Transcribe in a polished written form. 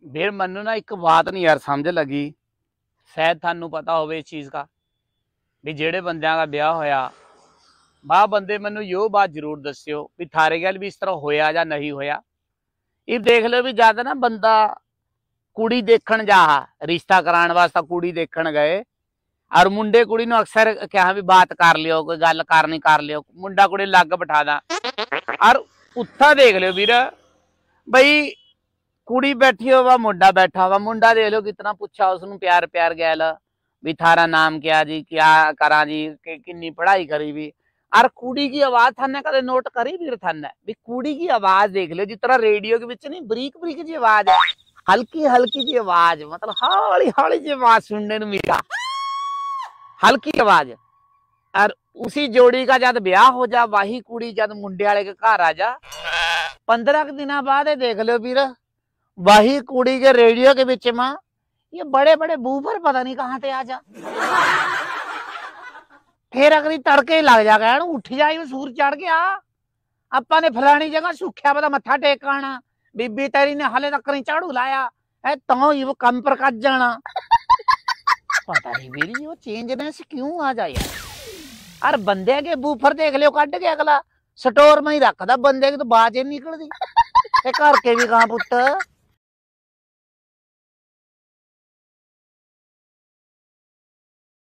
ਵੀਰ ਮੈਨੂੰ ਨਾ ਇੱਕ ਬਾਤ ਨਹੀਂ ਯਾਰ ਸਮਝ ਲੱਗੀ। शायद थानू पता होवे इस चीज का भी जेड़े बंदियां का ब्याह होया बा बंदे मैनू यो बात जरूर दस्यो भी थारे गल भी इस तरह होया या नहीं होया। ये देख लो भी ज्यादा ना बंदा कुड़ी देखण जा रिश्ता कराने वास्ते कुड़ी देखण गए और मुंडे कुड़ी नू अक्सर क्या भी बात कर लियो कोई गल करनी कर लियो मुंडा कुड़ी लग बिठा दा और उत्था देख लियो वीर बई कुड़ी बैठी हो वा मुंडा बैठा हुआ मुंडा देख लो कितना पूछा उसनू प्यार प्यार गैल भी थारा नाम क्या जी क्या करा जी किन्नी पढ़ाई करी भी और कुड़ी की आवाज थाने कदे नोट करी भी थाने भी कुड़ी की आवाज देख लो जिस तरह रेडियो के बीच नहीं बरीक बरीक जी आवाज है हल्की हल्की जी आवाज मतलब हौली हौली जी आवाज सुनने को मिला हल्की आवाज और उसी जोड़ी का जब ब्याह हो जा वही कुड़ी जब मुंडे वाले के घर आ जा 15 दिन बाद देख लो वीर वही कुड़ी के रेडियो के बीच में ये बड़े बड़े बूफर पता नहीं कहां से आ जा फिर अगली तड़के ही लग जाएगा उठ जाए सूर चढ़ गया अपा ने फलानी जगह सुख्या पता मत्था टेक आना बीबी तेरी ने हाले तक नहीं झाड़ू लाया है तो ही वो कम पर कट जाना पता नहीं मेरी वो चेंजनेस क्यों आ जाए यार बंदे के बूफर देख लियो कट के अगला स्टोर में ही रखदा बंदे की तो बाज ही निकलती घर के भी कहां पुत्त